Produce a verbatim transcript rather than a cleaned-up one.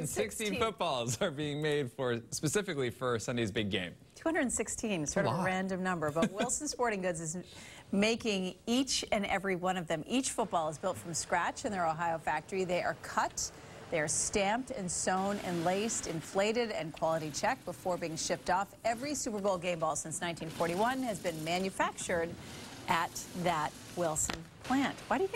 sixteen footballs are being made for specifically for Sunday's big game. two hundred sixteen, sort of a random number, but Wilson Sporting Goods is making each and every one of them. Each football is built from scratch in their Ohio factory. They are cut, they are stamped and sewn and laced, inflated and quality checked before being shipped off. Every Super Bowl game ball since nineteen forty-one has been manufactured at that Wilson plant. Why do you think